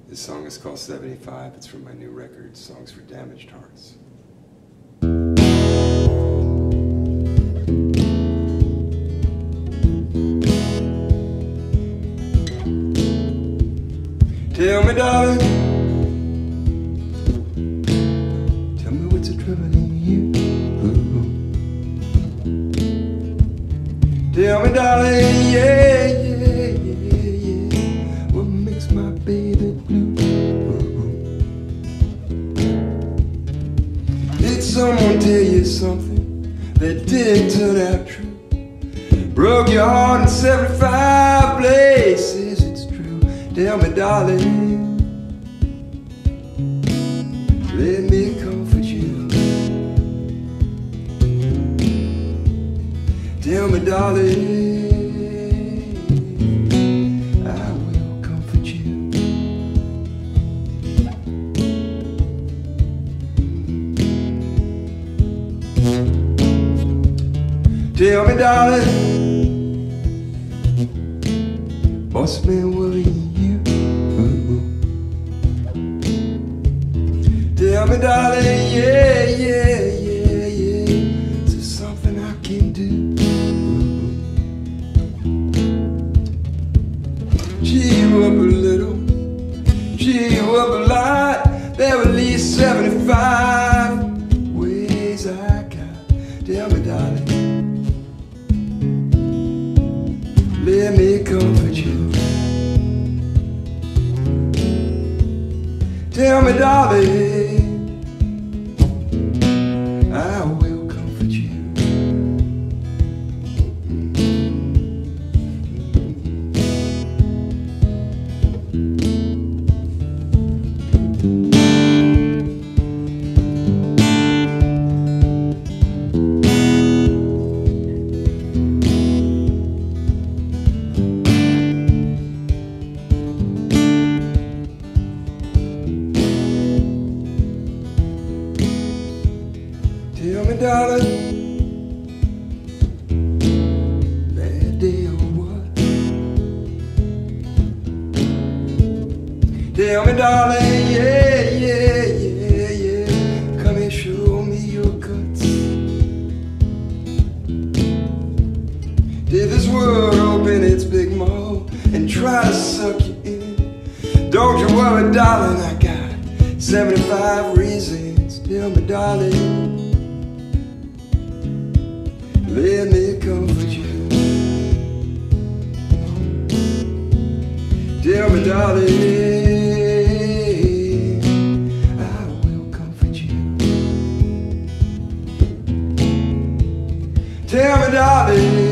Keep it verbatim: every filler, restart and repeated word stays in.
This song is called seventy-five. It's from my new record, Songs for Damaged Hearts. Tell me, darling, tell me what's the trouble in you. Tell me, darling, yeah, yeah, yeah, yeah, what makes my baby blue? Did someone tell you something that didn't turn out true? Broke your heart in seventy-five places, it's true. Tell me, darling, let me comfort you. Tell me, darling, I will comfort you. Tell me, darling, what's been worrying you? Tell me, darling, yeah, yeah, yeah, yeah, is there something I can do? Cheer you up a little, cheer you up a lot. There are at least seventy-five ways I got. Tell me, darling, let me comfort you. Tell me, darling, I will comfort you. Tell me, darling, bad day or what? Tell me, darling, yeah, yeah, yeah, yeah, come and show me your guts. Did this world open its big mouth and try to suck you in? Don't you worry, darling, I got seventy-five reasons. Tell me, darling, let me comfort you. Tell me, darling, I will comfort you. Tell me, darling,